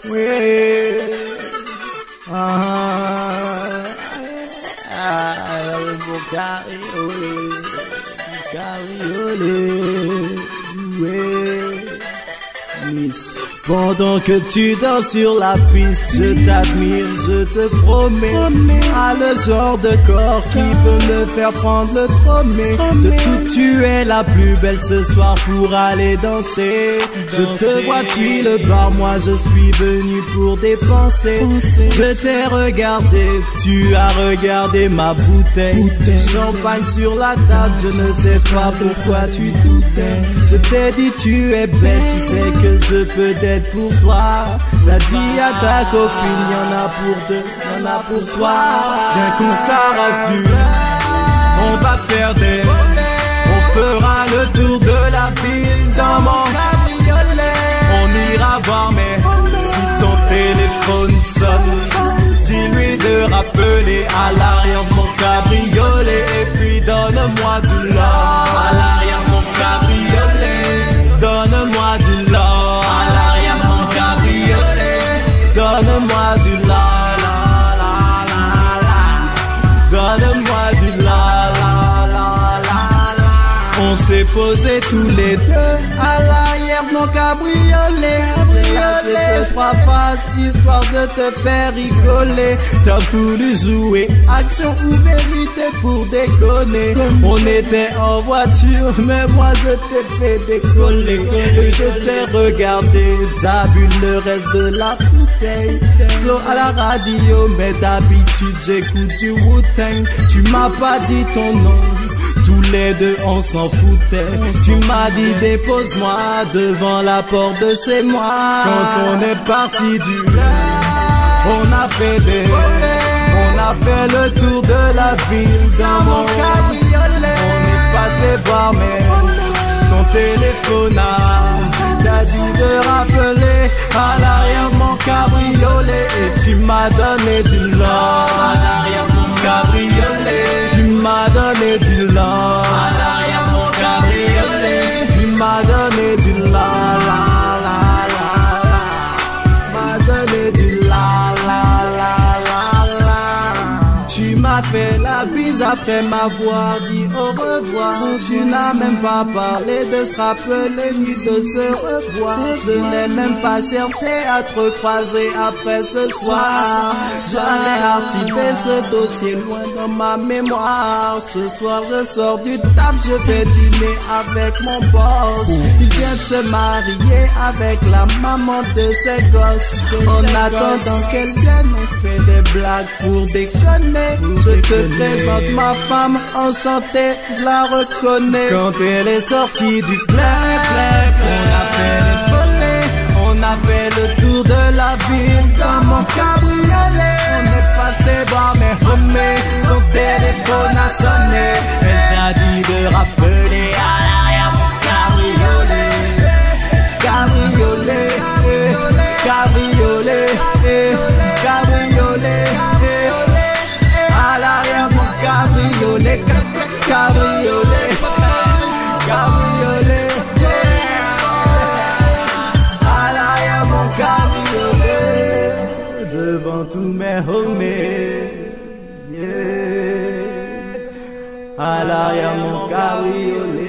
Oui. Mon cabriolet, oui. Miss. Pendant que tu danses sur la piste, je t'admire, je te promets. Tu as le genre de corps qui peut me faire prendre le premier. De tout, tu es la plus belle ce soir pour aller danser. Je te vois depuis le bar, moi je suis venu pour dépenser. Je t'ai regardé, tu as regardé ma bouteille. Du champagne sur la table, je ne sais pas pourquoi tu doutais. Je t'ai dit tu es belle, tu sais que je peux être pour toi. T'as dit à ta copine, y'en a pour deux, y'en a pour toi. Viens qu'on s'arrache du on va faire des on fera le tour de la ville dans mon cabriolet. On ira voir mais si ton téléphone sonne, dis-lui de rappeler à l'arrière de mon cabriolet. Et puis donne-moi du love à l'arrière de mon cabriolet. Donne-moi du love. Donne-moi du la la la la la. Donne-moi du la la la la. On s'est posés tous les deux à l'arrière de mon cabriolet. Cabriolet, trois phases, histoire de te faire rigoler. T'as voulu jouer action ou vérité pour déconner. On était en voiture, mais moi je t'ai fait décoller. Et je t'ai regardé, t'as bu le reste de la bouteille. Slow à la radio, mais d'habitude j'écoute du Wu-Tang. Tu m'as pas dit ton nom, tous les deux on s'en foutait. Tu m'as dit dépose-moi devant la porte de chez moi. Quand on est parti du on a fait le tour de la ville dans mon cabriolet. On est passé voir mais ton téléphone t'as dit de rappeler à l'arrière de mon cabriolet. Et tu m'as donné du love à l'arrière de mon cabriolet. Tu m'as donné du love à l'arrière de mon cabriolet. Tu m'as donné du love la la la la. M'as donné du la la la la la. Tu m'as fait la bise après m'avoir dit au revoir. Tu n'as même pas parlé de se rappeler ni de se revoir. Je n'ai même pas cherché à te recroiser après ce soir. J'allais archiver ce dossier loin dans ma mémoire. Ce soir je sors du taf, je vais dîner avec mon boss. Il vient de se marier avec la maman de ses gosses. En attendant qu'elle vienne, on fait des blagues pour déconner. Je te présente ma femme enchantée, je la reconnais. Quand elle est sortie du clap, on a fait les volets. On a fait le tour de la ville dans mon cabriolet. On est passé voir mes homies, son téléphone a sonné. Elle t'a dit de rappeler à l'arrière mon cabriolet. Cabriolet, cabriolet, cabriolet. À l'arrière mon cabriolet, cabriolet, cabriolet. À l'arrière mon cabriolet, devant tous mes homies. Yeah. À l'arrière mon cabriolet.